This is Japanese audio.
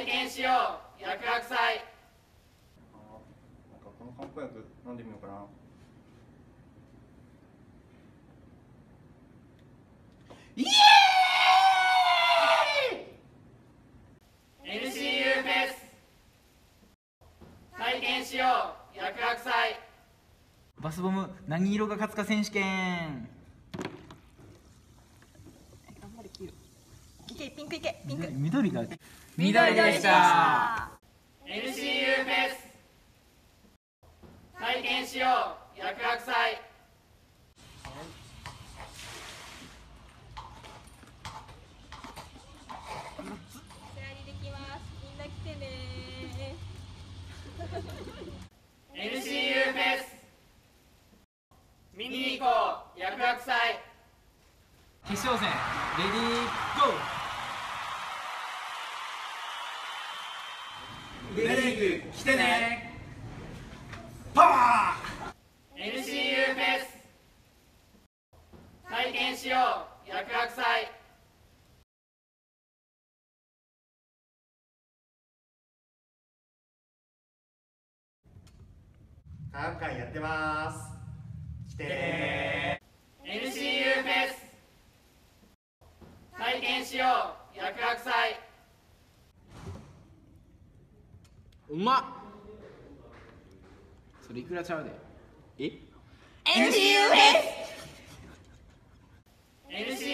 験しよう薬学祭。 なんかこの漢方薬飲んでみようかな。 イエーイ !NCU フェス体験しよう薬学祭。 バスボム何色が勝つか選手権。 頑張れ黄色。いけピンクいけピンク。 緑が緑でした。 NCU フェス体験しよう薬学祭。 おやりできます。みんな来てね。 NCU フェス見に行こう薬学祭。 決勝戦レディーゴー。 デリーグ来てね。 パワー。 NCU フェス体験しよう薬学祭。 科学館やってます。来てね。 NCU フェス体験しよう薬学祭。 うまっ。それいくらちゃうで。え NCU フェス NCU